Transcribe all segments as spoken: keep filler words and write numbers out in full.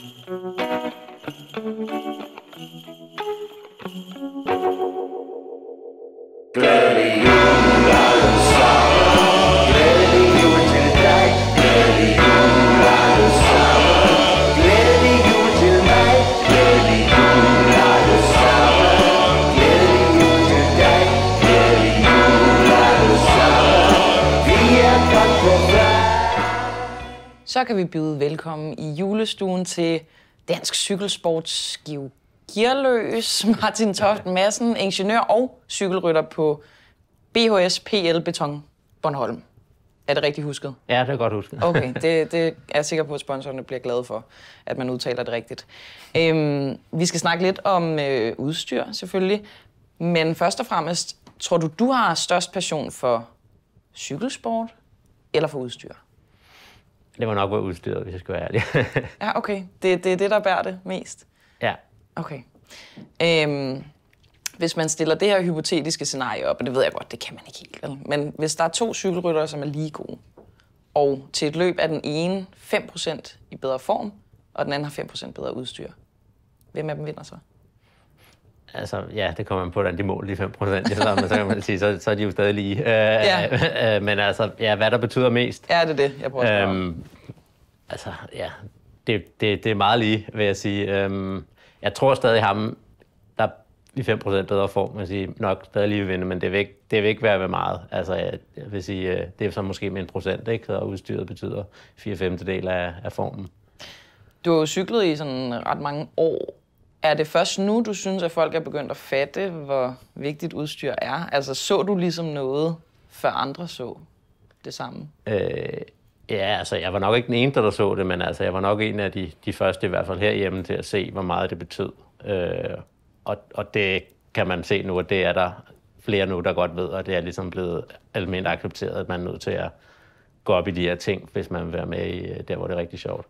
Så kan vi byde velkommen i julestuen til dansk cykelsports Georg Gearløs, Martin Toft Madsen, ingeniør og cykelrytter på B H S P L Beton Bornholm. Er det rigtigt husket? Ja, det er godt husket. Okay, det, det er jeg sikker på, at sponsorerne bliver glade for, at man udtaler det rigtigt. Øhm, vi skal snakke lidt om øh, udstyr, selvfølgelig. Men først og fremmest, tror du, du har størst passion for cykelsport eller for udstyr? Det må nok være udstyret, hvis jeg skal være ærlig. Ja, okay. Det, det er det, der bærer det mest? Ja. Okay. Øhm, hvis man stiller det her hypotetiske scenarie op, og det ved jeg godt, det kan man ikke helt, vel? Men hvis der er to cykelryttere, som er lige gode, og til et løb er den ene fem procent i bedre form, og den anden har fem procent bedre udstyr, hvem af dem vinder så? Altså, ja, det kommer man på, at de mål, de fem procent, så kan man sige, så, så er de jo stadig lige. Øh, ja. øh, men altså, ja, hvad der betyder mest. Ja, det er det, jeg prøver at spørge øhm, Altså, ja, det, det, det er meget lige, vil jeg sige. Øhm, jeg tror stadig ham, der i fem procent bedre form, man sige, nok stadig lige vil vinde, men det vil ikke, det vil ikke være ved meget. Altså, jeg, jeg vil sige, det er så måske med en procent, ikke? Så udstyret betyder fire femtedel af, af formen. Du har jo cyklet i sådan ret mange år. Er det først nu, du synes, at folk er begyndt at fatte, hvor vigtigt udstyr er? Altså, så du ligesom noget, før andre så det samme? Øh, ja, altså, jeg var nok ikke den eneste, der så det, men altså, jeg var nok en af de, de første, i hvert fald herhjemme, til at se, hvor meget det betød. Øh, og, og det kan man se nu, at det er der flere nu, der godt ved, og det er ligesom blevet almindeligt accepteret, at man er nødt til at gå op i de her ting, hvis man vil være med i der, hvor det er rigtig sjovt.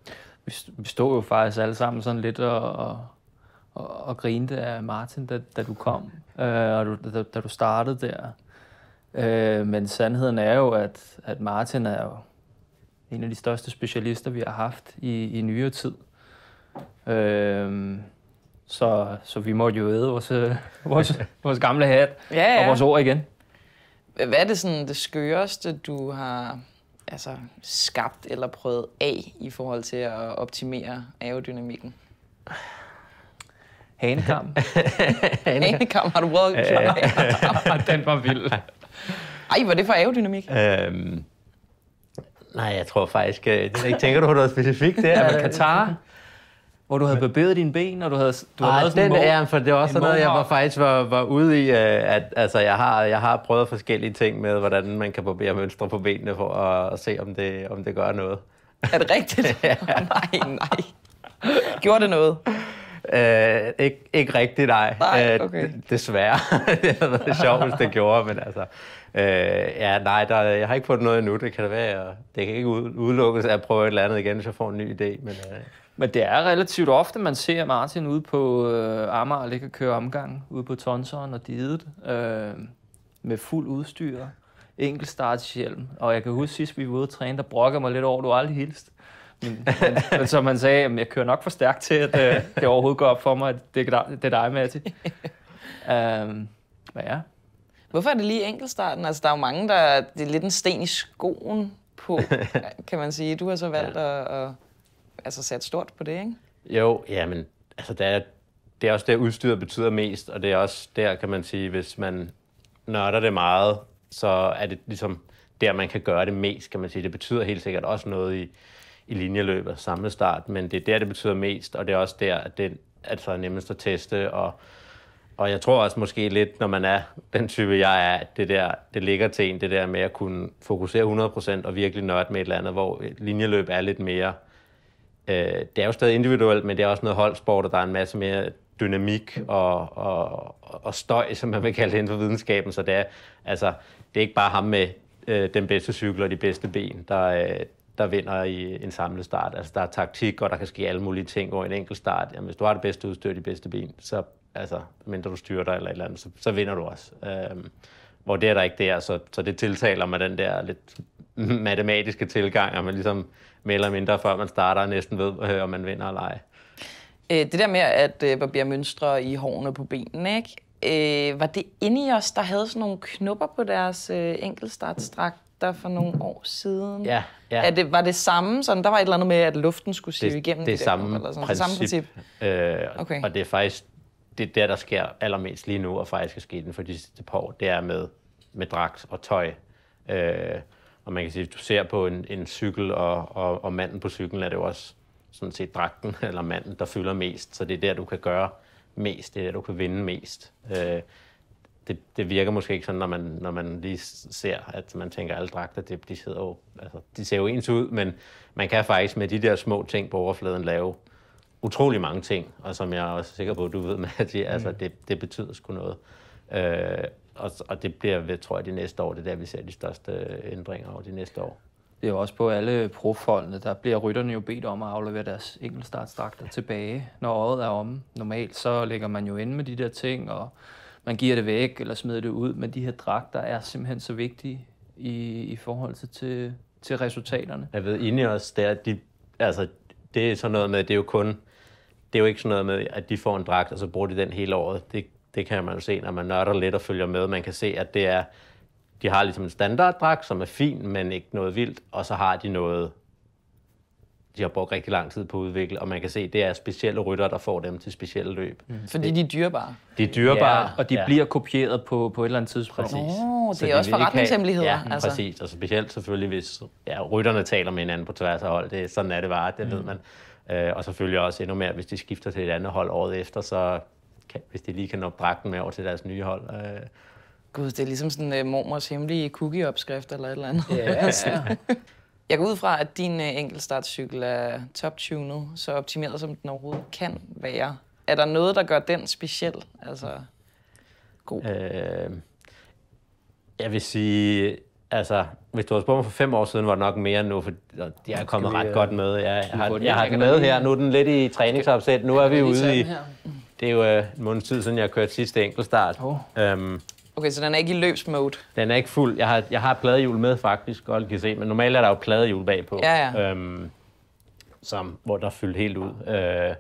Vi stod jo faktisk alle sammen sådan lidt og, og, og grinte af Martin, da, da du kom, øh, og du, da, da du startede der. Øh, men sandheden er jo, at, at Martin er jo en af de største specialister, vi har haft i, i nyere tid. Øh, så, så vi måtte jo æde vores, vores, vores gamle hat ja, ja. og vores ord igen. Hvad er det sådan det skøreste, du har altså, skabt eller prøvet af i forhold til at optimere aerodynamikken? Hanekam. Hanekam har du prøvet at klare? Den var vild. Ej, var det for aerodynamik? Øhm, nej, jeg tror faktisk... Jeg tænker du på noget specifikt der? Ja, men Katar, hvor du havde barberet dine ben, og du havde, du havde Ej, lavet sådan den en er, for det var også noget, jeg var faktisk var, var ude i, at altså, jeg har, jeg har prøvet forskellige ting med, hvordan man kan barbere mønstre på benene for at, at se, om det, om det gør noget. Er det rigtigt? Ja. nej, nej. Gjorde det noget? Øh, ikke, ikke rigtigt, nej. Nej, okay. Øh, desværre. Det havde været sjovt, hvis det gjorde, men altså... Øh, ja, nej, der, jeg har ikke fået noget endnu. Det kan det være. Det kan ikke udelukkes at prøve et eller andet igen, hvis jeg får en ny idé. Men, øh. men det er relativt ofte, man ser Martin ude på øh, Amager ligge og køre omgang, ude på Tonseren og Didet, øh, med fuld udstyr, enkeltstartshjelm. Og jeg kan huske sidst, vi var ude at træne, der brokker mig lidt over, du aldrig hilst. Men, men, men som man sagde, jamen, jeg kører nok for stærkt til, at øh, det overhovedet går op for mig, at det er, det er dig, Matti. um, men ja. Hvorfor er det lige enkeltstarten? Altså, der er jo mange, der det er lidt en sten i skoen på, kan man sige. Du har så valgt ja. at, at altså, sætte stort på det, ikke? Jo, ja, men altså, det er, det er også det, udstyret betyder mest, og det er også der, kan man sige, hvis man nørder det meget, så er det ligesom der, man kan gøre det mest, kan man sige. Det betyder helt sikkert også noget i, i linjeløbet, samlet start, men det er der, det betyder mest, og det er også der, at det altså, er nemmest at teste, og Og jeg tror også måske lidt, når man er den type, jeg er, at det der, det ligger til en, det der med at kunne fokusere hundrede procent og virkelig nørde med et eller andet, hvor linjeløb er lidt mere... Øh, det er jo stadig individuelt, men det er også noget holdsport, og der er en masse mere dynamik og, og, og støj, som man vil kalde det inden for videnskaben. Så det er, altså, det er ikke bare ham med øh, den bedste cykel og de bedste ben, der, øh, der vinder i en samlet start. Altså, der er taktik, og der kan ske alle mulige ting over en enkelt start. Jamen, hvis du har det bedste udstyr og de bedste ben, så altså, mindre du styrer dig eller et eller andet, så, så vinder du også. Øhm, hvor det er der ikke der, så, så det tiltaler med den der lidt matematiske tilgang, at man ligesom mere eller mindre, før man starter, næsten ved, øh, om man vinder eller ej. Det der med at øh, barbere mønstre i hårene på benene, ikke? Øh, var det inde i os, der havde sådan nogle knopper på deres øh, enkeltstartsdragter for nogle år siden? Ja, ja. Er det, var det samme? Sådan, der var et eller andet med, at luften skulle sive det, igennem det, de der samme knopper, eller sådan. princip. Det samme princip? Øh, Okay. Og det er faktisk det, der, der sker allermest lige nu, og faktisk er sket inden for de sidste par år, det er med, med dragt og tøj. Øh, og man kan sige, hvis du ser på en, en cykel, og, og, og manden på cyklen, er det jo også sådan set dragten eller manden, der fylder mest. Så det er der, du kan gøre mest. Det er der, du kan vinde mest. Øh, det, det virker måske ikke sådan, når man, når man lige ser, at man tænker, at alle dragter, det, de, sidder jo, altså, de ser jo ens ud, men man kan faktisk med de der små ting på overfladen lave utrolig mange ting, og som jeg er også sikker på, at du ved, Mads, altså, det, det betyder sgu noget. Øh, og, og det bliver, ved, tror jeg, de næste år, det er der, vi ser de største ændringer over de næste år. Det er jo også på alle profoldene, der bliver rytterne jo bedt om at aflevere deres enkeltstartsdragter tilbage, når året er omme. Normalt så lægger man jo inde med de der ting, og man giver det væk eller smider det ud, men de her dragter er simpelthen så vigtige i, i forhold til, til, til resultaterne. Jeg ved, inde i os, der, de, altså, det er sådan noget med, det er jo kun, det er jo ikke sådan noget med, at de får en dragt, og så bruger de den hele året. Det, det kan man jo se, når man nørder lidt og følger med. Man kan se, at det er, de har ligesom en standarddragt, som er fin, men ikke noget vildt, og så har de noget, de har brugt rigtig lang tid på at udvikle, og man kan se, at det er specielle rytter, der får dem til specielle løb. Mm. Fordi de er dyrebare. De er dyrebare. Ja, og de ja. bliver kopieret på, på et eller andet tidspunkt. Præcis. Åh, det Så er de også vil ikke forretningshemmeligheder. Have, ja, altså. Præcis. Og specielt selvfølgelig, hvis ja, rytterne taler med hinanden på tværs af hold. Det, sådan er det bare, det mm. ved man. Øh, og selvfølgelig også endnu mere, hvis de skifter til et andet hold året efter, så kan, hvis de lige kan nå dragten med over til deres nye hold. Øh. Gud, det er ligesom sådan uh, mormors hemmelige cookie-opskrift eller et eller andet. Ja, Jeg går ud fra, at din uh, enkeltstartcykel er top-tunet, så optimeret som den overhovedet kan være. Er der noget, der gør den speciel? Altså, god. Øh, jeg vil sige, altså, hvis du havde spurgt mig for fem år siden, var det nok mere end nu, for jeg er kommet ret godt med. Jeg, jeg har, jeg har den med her. Nu er den lidt i træningsopsæt. Nu er vi ude i... Det er jo uh, en måneds tid siden, jeg har kørt sidste enkeltstart. Oh. Um, Okay, så den er ikke i løbsmode? Den er ikke fuld. Jeg har, jeg har pladehjul med faktisk, godt kan se, men normalt er der jo pladehjul bagpå, ja, ja. Øhm, som, hvor der er fyldt helt ud. Øh,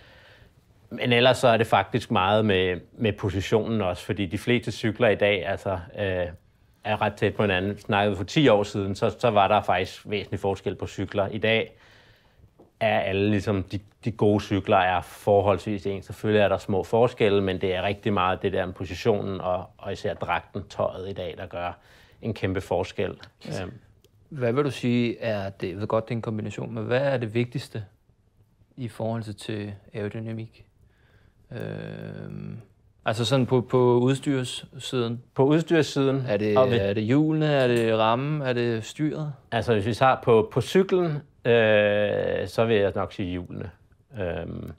men ellers så er det faktisk meget med, med positionen også, fordi de fleste cykler i dag altså, øh, er ret tæt på hinanden. Snakkede for ti år siden, så, så var der faktisk væsentlig forskel på cykler. I dag er alle ligesom, de, de gode cykler er forholdsvis ens. Selvfølgelig er der små forskelle, men det er rigtig meget det der med positionen, og, og især dragten, tøjet i dag, der gør en kæmpe forskel. Um. Hvad vil du sige er det, jeg ved godt, det er en kombination, men hvad er det vigtigste i forhold til aerodynamik? Øhm, altså sådan på, på udstyrssiden? På udstyrssiden? Er det, er det hjulene, er det rammen, er det styret? Altså hvis vi tager på, på cyklen, Øh, så vil jeg nok sige hjulene. Øhm,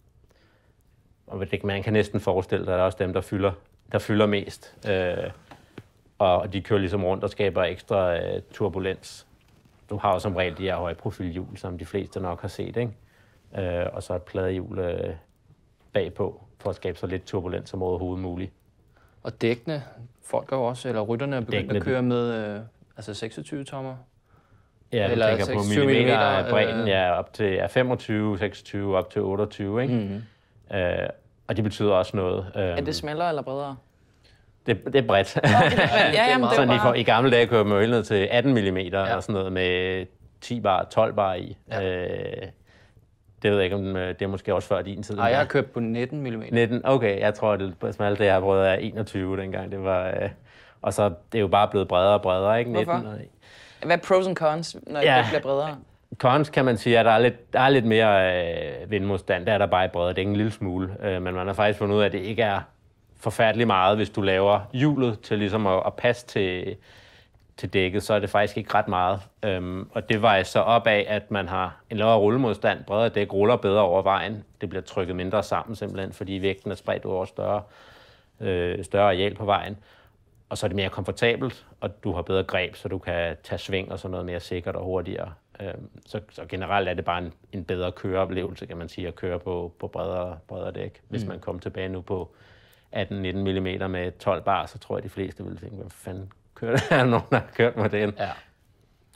og det, man kan næsten forestille sig, at der er også dem, der fylder, der fylder mest. Øh, og de kører ligesom rundt og skaber ekstra øh, turbulens. Du har jo som regel de her højprofilhjul, som de fleste nok har set, ikke? Øh, og så et pladehjul øh, bagpå, for at skabe så lidt turbulens som overhovedet muligt. Og dækkene, folk er jo også, eller rytterne er begyndt dækkene, at køre med øh, altså seksogtyve tommer. Ja, eller du tænker på millimeter af bredden, øh... ja, op til ja, femogtyve, seksogtyve, op til otteogtyve, ikke? Mm-hmm. Øh, og det betyder også noget. Er det smallere eller bredere? Det, det er bredt. Nå, det er bredt. Ja, jamen, det er sådan bare... i, i gamle dage kører man jo ned til atten millimeter, ja. Og sådan noget med ti bar, tolv bar i. Ja. Øh, det ved jeg ikke, om det er måske også før din tid. Nej, jeg har kørt på nitten millimeter. nitten, okay, jeg tror, det er smalt, det jeg har prøvet er enogtyve dengang. Det var, øh, og så det er jo bare blevet bredere og bredere, ikke? Hvorfor? nitten, og, hvad er pros and cons, når ja. Det bliver bredere? Cons kan man sige, at der er lidt, der er lidt mere øh, vindmodstand. Der er der bare i bredere. Det er ikke en lille smule. Øh, men man har faktisk fundet ud af, at det ikke er forfærdeligt meget, hvis du laver hjulet til ligesom at, at passe til, til dækket, så er det faktisk ikke ret meget. Øhm, og det vejer så op af, at man har en lavere rullemodstand. Bredere dæk ruller bedre over vejen. Det bliver trykket mindre sammen simpelthen, fordi vægten er spredt over større, øh, større areal på vejen. Og så er det mere komfortabelt, og du har bedre greb, så du kan tage sving og sådan noget mere sikkert og hurtigere. Så, så generelt er det bare en, en bedre køreoplevelse, kan man sige, at køre på, på bredere, bredere dæk. Hvis mm. man kommer tilbage nu på atten nitten millimeter med tolv bar, så tror jeg, de fleste vil tænke, hvad fanden kører det her, nogen har kørt med den? Ja.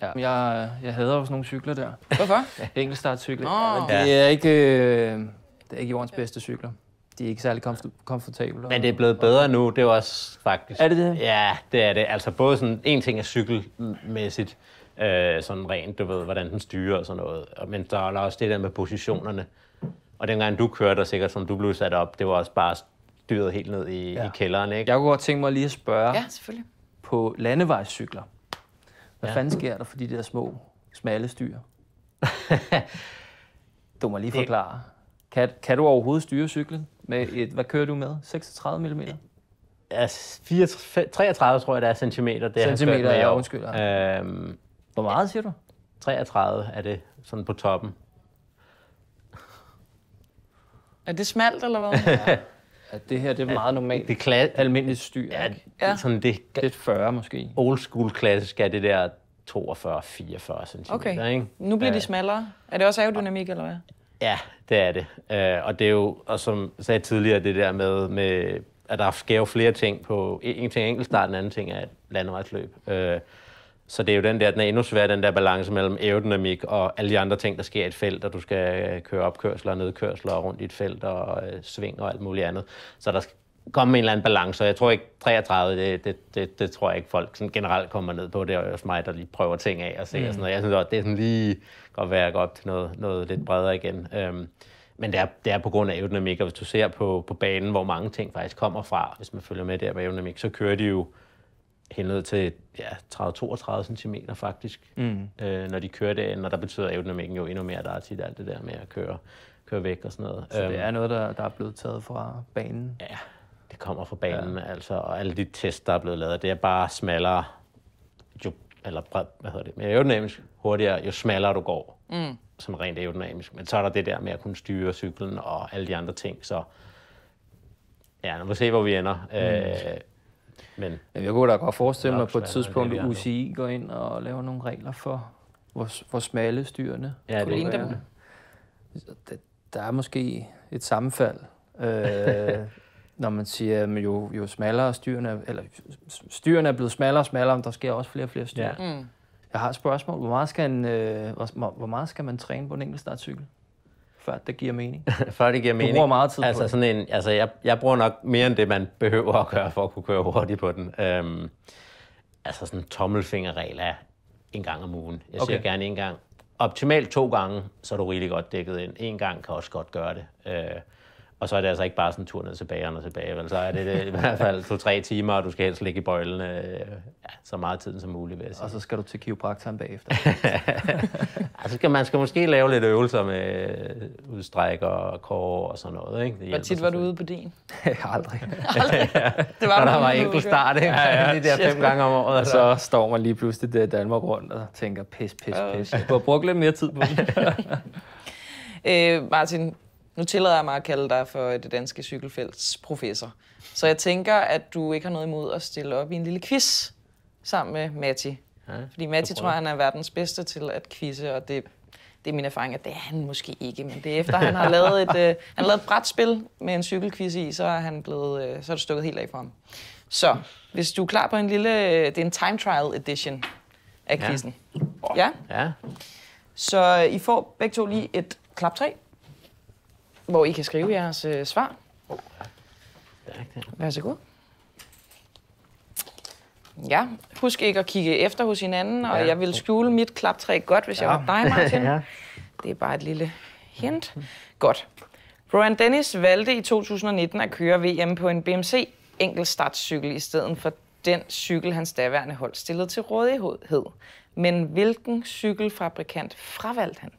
Ja. Jeg, jeg hader også nogle cykler der. Hvorfor? Enkeltstartcykler. Nå. Ja, det er ikke, øh, det er ikke jordens bedste cykler. De er ikke særlig komfort- komfortable. Men det er blevet bedre nu, det er jo også faktisk... Er det det? Ja, det er det. Altså både sådan, en ting er cykelmæssigt, øh, sådan rent, du ved, hvordan den styrer og sådan noget. Men der er også det der med positionerne. Og dengang du kørte, og sikkert som du blev sat op, det var også bare styret helt ned i, ja. i kælderen, ikke? Jeg kunne godt tænke mig lige at spørge Ja, selvfølgelig. på landevejscykler. Hvad Ja. fanden sker der for de der små, smalle styr? Du må lige forklare. Kan, kan du overhovedet styre cyklen med et, hvad kører du med? seksogtredive millimeter? Ja, fireogtredive, treogtredive tror jeg, det er centimeter. Det Centimeter, er ja, undskyld. Ja. Øhm, Hvor meget siger du? treogtredive er det sådan på toppen. Er det smalt, eller hvad? Ja, det her det er meget normalt. Det er kla- Almindeligt styr. ja, ikke? Ja. sådan det Lidt fyrre måske. old school klassisk er det der toogfyrre til fireogfyrre centimeter, Okay. ikke? Nu bliver de Øh, smallere. Er det også aerodynamik, eller hvad? Ja, det er det. Øh, og det er jo, og som jeg sagde tidligere, det der med, med at der sker jo flere ting på, en ting er enkeltstart, en anden ting er et landevejsløb. Øh, så det er jo den der, den er endnu svær, den der balance mellem aerodynamik og alle de andre ting, der sker i et felt, og du skal køre opkørsler og nedkørsler rundt i et felt og øh, sving og alt muligt andet. Så der skal komme en eller anden balance, og jeg tror ikke treogtredive, det, det, det, det tror jeg ikke folk sådan generelt kommer ned på. Det er jo også mig, der lige prøver ting af og se mm. og sådan noget. Jeg synes også, det er sådan lige godt være at gå op til noget, noget lidt bredere igen. Øhm, men det er, det er på grund af aerodynamik, og hvis du ser på, på banen, hvor mange ting faktisk kommer fra, hvis man følger med der med aerodynamik, så kører de jo helt ned til ja, tredive til toogtredive centimeter faktisk, mm. øh, når de kører derinde, og der betyder aerodynamikken jo endnu mere. Der er tit alt det der med at køre, køre væk og sådan noget. Så det er noget, der, der er blevet taget fra banen. Ja, det kommer fra banen, ja. Altså, og alle de tests, der er blevet lavet, det er bare smallere, jo, eller hvad hedder det, mere aerodynamisk, hurtigere, jo smallere du går, mm. som rent aerodynamisk. Men så er der det der med at kunne styre cyklen og alle de andre ting, så ja, nu må vi se, hvor vi ender. Mm. Øh, men Jeg kunne da godt forestille mig på et Nok tidspunkt, smallere, at det U C I går ind og laver nogle regler for, hvor, hvor smalle styrene. ja, det Kunne ligne er dem. Der, der er måske et sammenfald, øh, når man siger, at jo, jo smallere styrene er, eller styrene er blevet smallere og smallere, men der sker også flere og flere styr. Ja. Mm. Jeg har et spørgsmål. Hvor meget skal, en, øh, hvor, hvor meget skal man træne på en enkeltstartcykel, før det giver mening? før det giver mening. bruger meget tid på altså det. sådan en, altså jeg, jeg bruger nok mere end det, man behøver at gøre for at kunne køre hurtigt på den. Øhm, altså sådan en tommelfingerregel er en gang om ugen. Jeg siger Okay. gerne en gang. Optimalt to gange, så er du rigtig godt dækket ind. En gang kan også godt gøre det. Øh, og så er det altså ikke bare sådan en tur ned til bageren og tilbage. Vel? Så er det, det i hvert fald to-tre timer, og du skal helst ligge i bøjlen øh, ja, så meget tid som muligt, vil jeg sige. Og så skal du til kiropraktoren bagefter. Altså skal man skal måske lave lidt øvelser med udstræk og core og sådan noget. Ikke? Det Hvor hjælper tit var du selvfølgelig. ude på din? Aldrig. Det var Så der du var ude enkelt på. start, ikke? Ja, ja. De der fem gange om året. Og så står man lige pludselig der i Danmark rundt og tænker, pis, pis, pis. Jeg kunne have brugt lidt mere tid på det. Øh, Martin, nu tillader jeg mig at kalde dig for det danske cykelfelts professor. Så jeg tænker, at du ikke har noget imod at stille op i en lille quiz sammen med Matti. Ja, Fordi Matti så tror, prøv. han er verdens bedste til at quizze, og det, det er min erfaring, at det er han måske ikke. Men det er efter, han har lavet et, øh, han har lavet et brætspil med en cykelquiz i, så er han blevet, øh, så er det stukket helt af for ham. Så, hvis du er klar på en lille, det er en time trial edition af Ja. quizzen. Ja? Ja. Så I får begge to lige et klaptræ, hvor I kan skrive jeres øh, svar. Vær så god. Ja, husk ikke at kigge efter hos hinanden, og Ja. jeg vil skjule mit klaptræ godt, hvis ja. jeg var dig, Martin. Ja. Det er bare et lille hint. Godt. Rowan Dennis valgte i to tusind nitten at køre V M på en B M C enkeltstartcykel i stedet for den cykel, hans daværende hold stillede til rådighed. Men hvilken cykelfabrikant fravalgte han?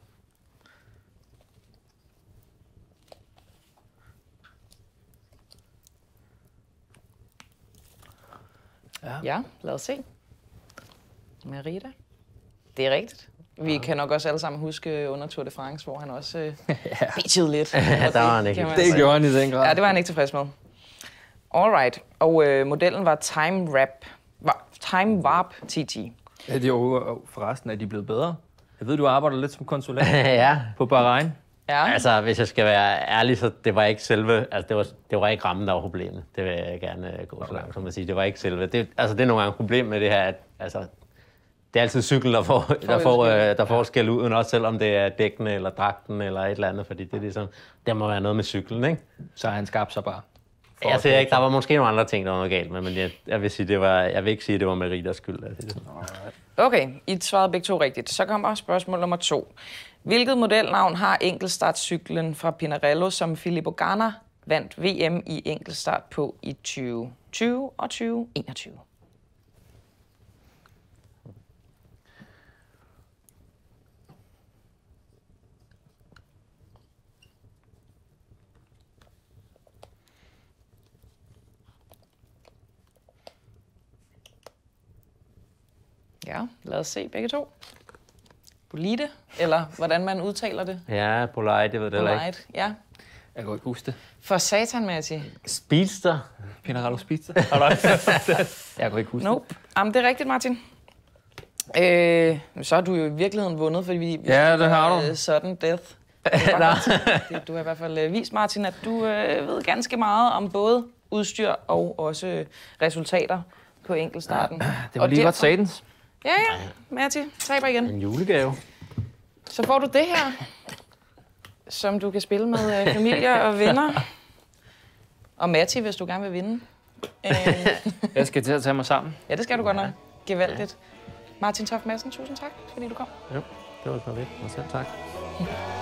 Ja. Ja, lad os se. Merida. Det er rigtigt. Vi kan nok også alle sammen huske under Tour de France, hvor han også øh, bitchede lidt. Ja, der var han ikke. kan man Det sige. gjorde han i den grad. Ja, det var han ikke tilfreds med. Alright. Og øh, modellen var Time Wrap. Var, Time Warp T T. Ja, det er jo forresten, at de er blevet bedre. Jeg ved, du arbejder lidt som konsulent ja. på Bahrain. Ja. Altså, hvis jeg skal være ærlig, så det var ikke selve, altså det var, det var ikke rammen, der var problemet. Det vil jeg gerne uh, gå så langt som at sige. Det var ikke selve. Det, altså, det er nogle gange et problem med det her, at altså, det er altid cyklen, der får, der får, øh, der får skæld ud, også selvom det er dækkene eller dragten eller et eller andet, fordi det er ligesom, der må være noget med cyklen, ikke? Så han skabte sig bare. Jeg siger ikke, der var måske nogle andre ting, der var noget galt med, men jeg, jeg vil sige, det var, jeg vil ikke sige, at det var Meritas skyld. Altså. Okay, I svarede begge to rigtigt. Så kommer spørgsmål nummer to. Hvilket modelnavn har enkeltstartcyklen fra Pinarello, som Filippo Ganna vandt V M i enkeltstart på i tyve tyve og tyve enogtyve? Ja, lad os se begge to. Bolide, eller hvordan man udtaler det. Ja, Polite, det ved det ikke. Polite, ja. Jeg kan ikke huske det. For satan, Matti. Speedster. Pinarello Speedster. Jeg kan ikke huske Nope. det. Jamen, det er rigtigt, Martin. Øh, så har du jo i virkeligheden vundet, fordi vi Ja, det har du. Uh, sudden death. Du har i hvert fald uh, vist, Martin, at du uh, ved ganske meget om både udstyr og også resultater på enkeltstarten. Det var Og lige derfor- godt satans. Ja, ja. Matti, taber igen. En julegave. Så får du det her, som du kan spille med uh, familie og venner. Og Matti, hvis du gerne vil vinde. Uh, Jeg skal til at tage mig sammen. ja, det skal du godt nok. Gevaldigt. Martin Toft Madsen, tusind tak, fordi du kom. Jo, det var så lidt. Og selv tak.